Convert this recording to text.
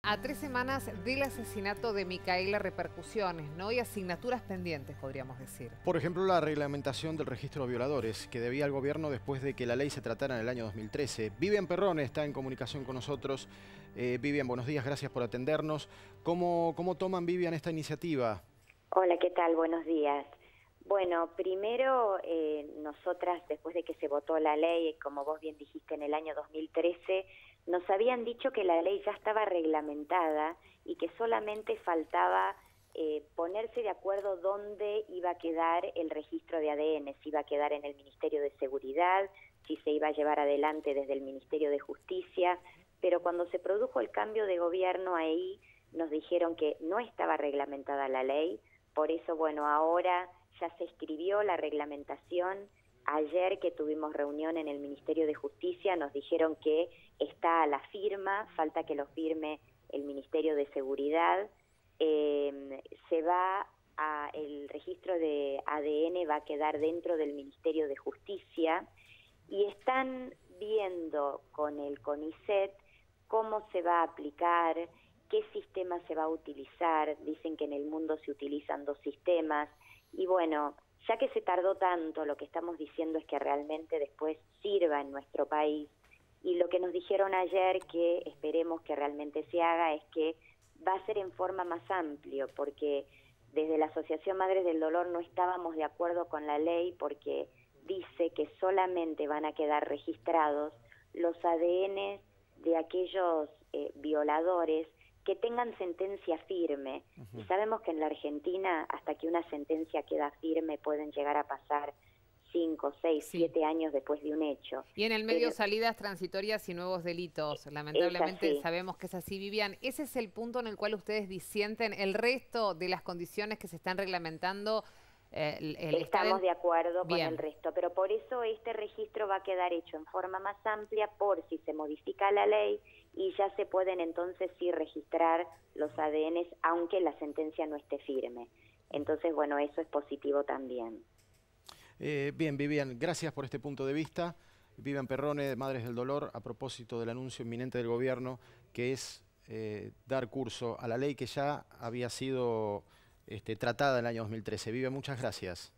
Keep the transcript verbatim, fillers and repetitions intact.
A tres semanas del asesinato de Micaela, repercusiones, ¿no? Y asignaturas pendientes, podríamos decir. Por ejemplo, la reglamentación del registro de violadores, que debía el gobierno después de que la ley se tratara en el año dos mil trece. Vivian Perrone está en comunicación con nosotros. Eh, Vivian, buenos días, gracias por atendernos. ¿Cómo, cómo toman, Vivian, esta iniciativa? Hola, ¿qué tal? Buenos días. Bueno, primero, eh, nosotras, después de que se votó la ley, como vos bien dijiste, en el año dos mil trece, nos habían dicho que la ley ya estaba reglamentada y que solamente faltaba eh, ponerse de acuerdo dónde iba a quedar el registro de A D N, si iba a quedar en el Ministerio de Seguridad, si se iba a llevar adelante desde el Ministerio de Justicia, pero cuando se produjo el cambio de gobierno ahí nos dijeron que no estaba reglamentada la ley, por eso, bueno, ahora ya se escribió la reglamentación. Ayer que tuvimos reunión en el Ministerio de Justicia nos dijeron que está a la firma, falta que lo firme el Ministerio de Seguridad. Eh, se va a, el registro de A D N va a quedar dentro del Ministerio de Justicia y están viendo con el CONICET cómo se va a aplicar, qué sistema se va a utilizar. Dicen que en el mundo se utilizan dos sistemas y bueno, ya que se tardó tanto, lo que estamos diciendo es que realmente después sirva en nuestro país. Y lo que nos dijeron ayer, que esperemos que realmente se haga, es que va a ser en forma más amplia, porque desde la Asociación Madres del Dolor no estábamos de acuerdo con la ley, porque dice que solamente van a quedar registrados los A D N de aquellos eh, violadores que tengan sentencia firme. Uh-huh. Y sabemos que en la Argentina, hasta que una sentencia queda firme, pueden llegar a pasar cinco, seis, sí. siete años después de un hecho. Y en el medio, Pero, salidas transitorias y nuevos delitos. Lamentablemente sabemos que es así, Vivian. ¿Ese es el punto en el cual ustedes disienten? ¿El resto de las condiciones que se están reglamentando? Eh, el, el Estamos en... de acuerdo Bien. con el resto, pero por eso este registro va a quedar hecho en forma más amplia por si se modifica la ley y ya se pueden entonces sí registrar los A D N aunque la sentencia no esté firme. Entonces, bueno, eso es positivo también. Eh, bien, Vivian, gracias por este punto de vista. Vivian Perrone, de Madres del Dolor, a propósito del anuncio inminente del gobierno, que es eh, dar curso a la ley que ya había sido este, tratada en el año dos mil trece. Vivian, muchas gracias.